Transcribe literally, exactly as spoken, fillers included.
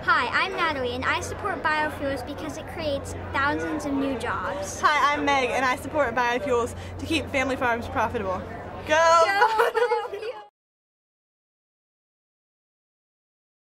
Hi, I'm Natalie, and I support biofuels because it creates thousands of new jobs. Hi, I'm Meg, and I support biofuels to keep family farms profitable. Go! Go